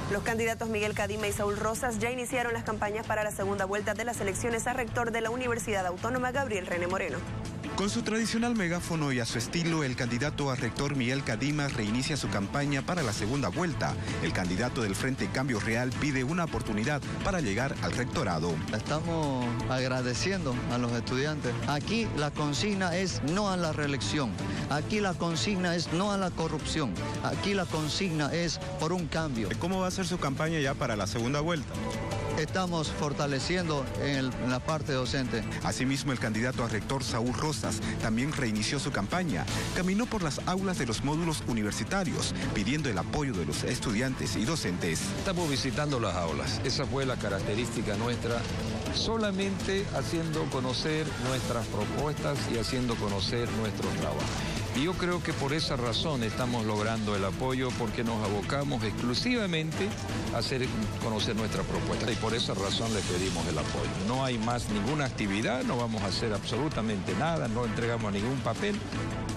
Los candidatos Miguel Cadima y Saúl Rosas ya iniciaron las campañas para la segunda vuelta de las elecciones a rector de la Universidad Autónoma Gabriel René Moreno. Con su tradicional megáfono y a su estilo, el candidato a rector Miguel Cadima reinicia su campaña para la segunda vuelta. El candidato del Frente Cambio Real pide una oportunidad para llegar al rectorado. Estamos agradeciendo a los estudiantes. Aquí la consigna es no a la reelección. Aquí la consigna es no a la corrupción. Aquí la consigna es por un cambio. ¿Cómo va a ser su campaña ya para la segunda vuelta? Estamos fortaleciendo en la parte docente. Asimismo, el candidato a rector Saúl Rosas también reinició su campaña. Caminó por las aulas de los módulos universitarios, pidiendo el apoyo de los estudiantes y docentes. Estamos visitando las aulas. Esa fue la característica nuestra, solamente haciendo conocer nuestras propuestas y haciendo conocer nuestro trabajo. Y yo creo que por esa razón estamos logrando el apoyo, porque nos abocamos exclusivamente a hacer conocer nuestra propuesta. Y por esa razón le pedimos el apoyo. No hay más ninguna actividad, no vamos a hacer absolutamente nada, no entregamos ningún papel.